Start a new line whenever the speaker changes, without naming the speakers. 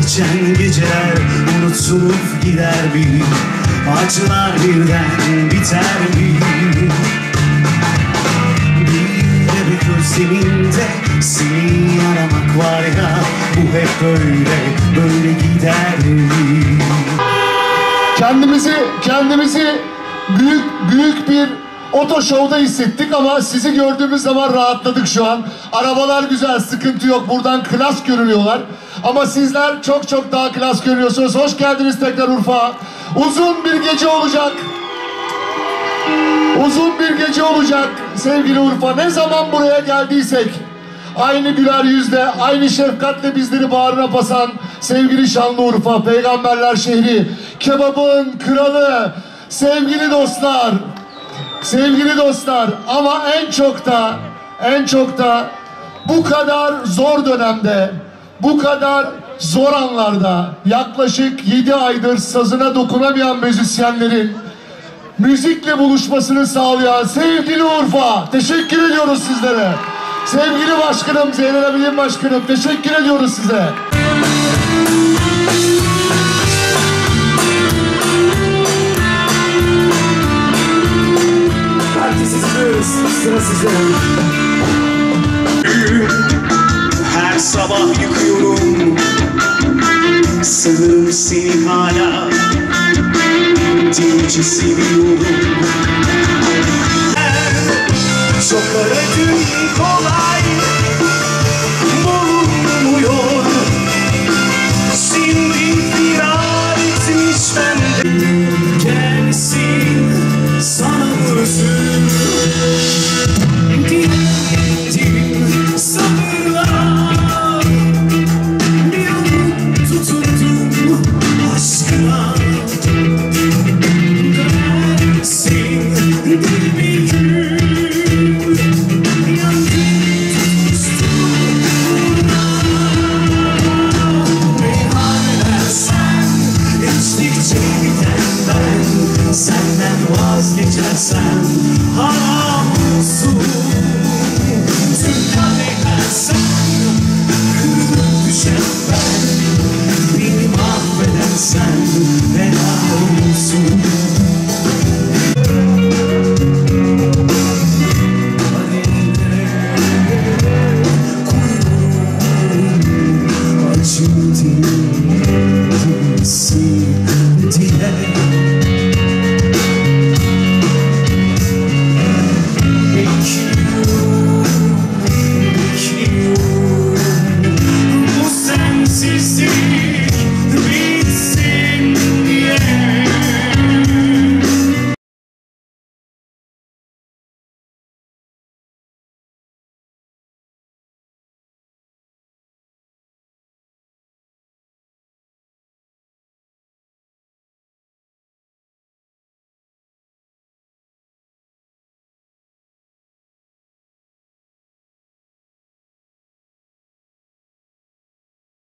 geçen geceler unutulup gider mi? Acılar birden biter mi? Bir bebek özleminde seni aramak var ya, bu hep böyle gider mi?
Kendimizi büyük bir oto şovda hissettik ama sizi gördüğümüz zaman rahatladık şu an. Arabalar güzel, sıkıntı yok. Buradan klas görünüyorlar. Ama sizler çok daha klas görünüyorsunuz. Hoş geldiniz tekrar Urfa'ya. Uzun bir gece olacak. Uzun bir gece olacak sevgili Urfa. Ne zaman buraya geldiysek aynı güler yüzle, aynı şefkatle bizleri bağrına basan sevgili Şanlıurfa, peygamberler şehri, kebabın kralı, sevgili dostlar. Sevgili dostlar, ama en çok da bu kadar zor dönemde, bu kadar zor anlarda yaklaşık 7 aydır sazına dokunamayan müzisyenlerin müzikle buluşmasını sağlayan sevgili Urfa, teşekkür ediyoruz sizlere. Sevgili başkanım, Zeynel Abidin başkanım, teşekkür ediyoruz size.
Sıra size. Her sabah yıkıyorum, sanırım seni hala delice seviyorum. Çok aradım, kolay bulunmuyor. Şimdi firar etmiş benden. Gelsin sana vursun. Senden vazgeçersen haram olsun. Tüm değersen kırılıp düşen ben, beni mahvedersen helal olsun. Acı değilsin diye